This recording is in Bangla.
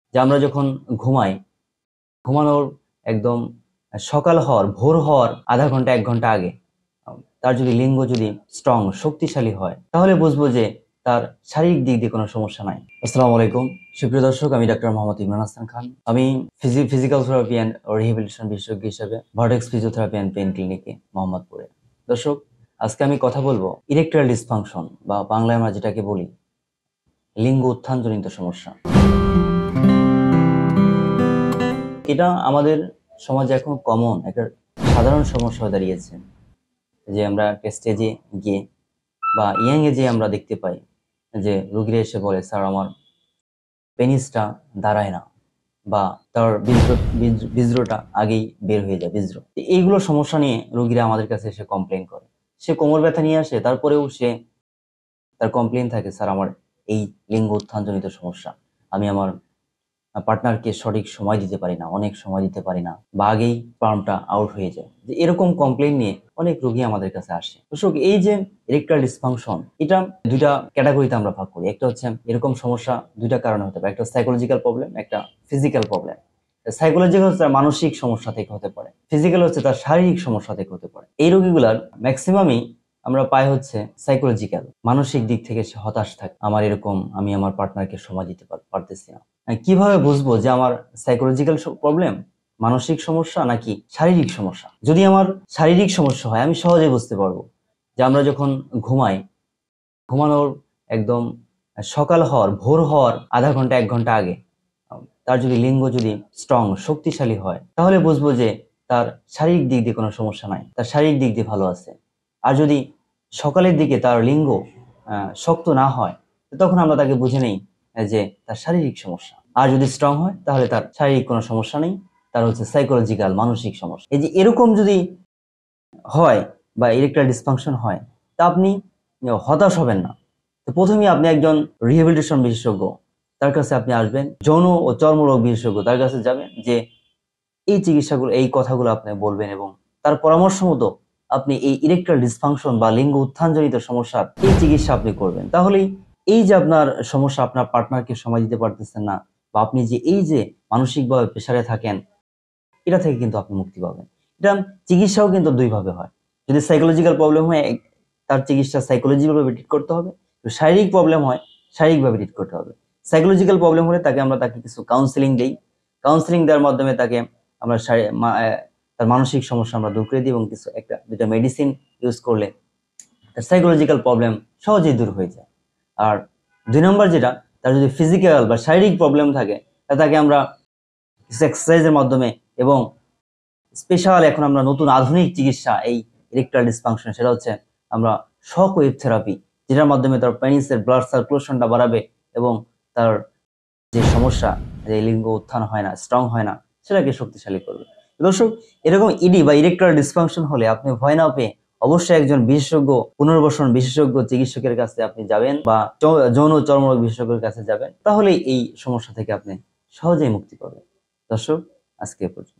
যে আমরা যখন ঘুমাই, ঘুমানোর একদম সকাল হওয়ার ভোর হওয়ার আধা ঘন্টা 1 ঘন্টা আগে তার যদি লিঙ্গ যদি স্ট্রং শক্তিশালী হয়, তাহলে বুঝবো যে তার শারীরিক দিক দিয়ে কোনো সমস্যা নাই। আসসালামু আলাইকুম সুপ্রিয় দর্শক, আমি ডাক্তার মোহাম্মদ ইমরান হাসান খান। আমি ফিজিক্যাল থেরাপি অ্যান্ড রিহ্যাবিলিটেশন বিশেষজ্ঞ হিসেবে ভার্টেক্স ফিজিওথেরাপি অ্যান্ড পেইন ক্লিনিকে মোহাম্মদপুরে। দর্শক, আজকে আমি কথা বলবো ইরেকটাইল ডিসফাংশন বা বাংলায় আমরা যেটাকে বলি লিঙ্গ উত্থানজনিত সমস্যা। এটা আমাদের সমাজে এখন কমন একটা সাধারণ সমস্যা হয়ে দাঁড়িয়েছে, যে আমরা একটা স্টেজে গিয়ে বা ইয়াং এজে আমরা দেখতে পাই যে রোগীরা এসে বলে, স্যার আমার পেনিসটা দাঁড়ায় না, বা তার বীর্যটা আগেই বের হয়ে যায় বীর্য। এইগুলো সমস্যা নিয়ে রোগীরা আমাদের কাছে এসে কমপ্লেন করে। সে কোমর ব্যথা নিয়ে আসে, তারপরেও সে তার কমপ্লেন থাকে, স্যার আমার এই লিঙ্গ উত্থানজনিত সমস্যা, আমি আমার পার্টনারকে সঠিক সময় দিতে পারি না, অনেক সময় দিতে পারি না, বা আগেই স্পার্মটা আউট হয়ে যায়। যে এরকম কমপ্লেইন নিয়ে অনেক রোগী আমাদের কাছে আসে। দর্শক, এই যে ইরেকটাইল ডিসফাংশন, এটা দুইটা ক্যাটাগরিতে আমরা ভাগ করি। একটা হচ্ছে এরকম সমস্যা দুইটা কারণে হতে পারে, একটা সাইকোলজিক্যাল প্রবলেম, একটা ফিজিক্যাল প্রবলেম। সাইকোলজিক্যাল হচ্ছে তার মানসিক সমস্যা থেকে হতে পারে, ফিজিক্যাল হচ্ছে তার শারীরিক সমস্যা থেকে হতে পারে। এই রোগীগুলার ম্যাক্সিমামই আমরা পাই হচ্ছে সাইকোলজিক্যাল, মানসিক দিক থেকে সে হতাশ থাকে, আমার এরকম, আমি আমার পার্টনারকে সময় দিতে পারতেছি না। কিভাবে বুঝবো যে আমার সাইকোলজিক্যাল প্রবলেম, মানসিক সমস্যা নাকি শারীরিক সমস্যা? যদি আমার শারীরিক সমস্যা হয়, আমি সহজে বুঝতে পারবো যে আমরা যখন ঘুমাই, ঘুমানোর একদম সকাল হওয়ার ভোর হওয়ার আধা ঘন্টা 1 ঘন্টা আগে তার যদি লিঙ্গ যদি স্ট্রং শক্তিশালী হয়, তাহলে বুঝবো যে তার শারীরিক দিক দিয়ে কোনো সমস্যা নাই, তার শারীরিক দিক দিয়ে ভালো আছে। আর যদি সকালের দিকে তার লিঙ্গ শক্ত না হয়, তখন আমরা তাকে বুঝে নেই যে তার শারীরিক সমস্যা। আর যদি স্ট্রং হয়, তাহলে তার শারীরিক কোনো সমস্যা নেই, তার হচ্ছে সাইকোলজিক্যাল মানসিক সমস্যা। এই যে এরকম যদি হয় বা ইরেকটাইল ডিসফাংশন হয়, তা আপনি হতাশ হবেন না। তো প্রথমেই আপনি একজন রিহ্যাবিলিটেশন বিশেষজ্ঞ, তার কাছে আপনি আসবেন, যৌন ও চর্মরোগ বিশেষজ্ঞ, তার কাছে যাবেন, যে এই চিকিৎসাগুলো, এই কথাগুলো আপনি বলবেন এবং তার পরামর্শ মতো আপনি এই ইরেকটাইল ডিসফাংশন বা লিঙ্গ উত্থানজনিত সমস্যার এই চিকিৎসা আপনি করবেন। তাহলেই এই যে আপনার সমস্যা, আপনার পার্টনারকে সময় দিতে পারতেছেন না, বা আপনি যে এই যে মানসিকভাবে প্রেসারে থাকেন, এটা থেকে কিন্তু আপনি মুক্তি পাবেন। এটা চিকিৎসাও কিন্তু দুইভাবে হয়। যদি সাইকোলজিক্যাল প্রবলেম হয়, তার চিকিৎসা সাইকোলজিক্যালভাবে ট্রিট করতে হবে। যদি শারীরিক প্রবলেম হয়, শারীরিকভাবে ট্রিট করতে হবে। সাইকোলজিক্যাল প্রবলেম হলে তাকে কিছু কাউন্সিলিং দেই। কাউন্সিলিং দেওয়ার মাধ্যমে তাকে আমরা তার মানসিক সমস্যা আমরা দূর করে দিই, এবং কিছু দুটা মেডিসিন ইউজ করলে তার সাইকোলজিক্যাল প্রবলেম সহজেই দূর হয়ে যায়। আর 2 নম্বর যেটা, তার যদি ফিজিক্যাল বা শারীরিক প্রবলেম থাকে, তাকে আমরা কিছু এক্সারসাইজের মাধ্যমে এবং স্পেশাল এখন আমরা নতুন আধুনিক চিকিৎসা এই ইরেকটাইল ডিসফাংশন, সেটা হচ্ছে আমরা শক ওয়েভ থেরাপি, যেটার মাধ্যমে তার পেনিসের ব্লাড সার্কুলেশনটা বাড়াবে এবং তার যে সমস্যা, যে লিঙ্গ উত্থান হয় না, স্ট্রং হয় না, সেটাকে শক্তিশালী করবে। দর্শক, এরকম ইডি বা ইরেকটাইল ডিসফাংশন হলে আপনি ভয় না পেয়ে অবশ্যই একজন বিশেষজ্ঞ, পুনর্বাসন বিশেষজ্ঞ চিকিৎসকের কাছে আপনি যাবেন, বা যৌন চর্মরোগ বিশেষজ্ঞের কাছে যাবেন, তাহলে এই সমস্যা থেকে আপনি সহজেই মুক্তি পাবেন। দর্শক, আজকে এ পর্যন্ত।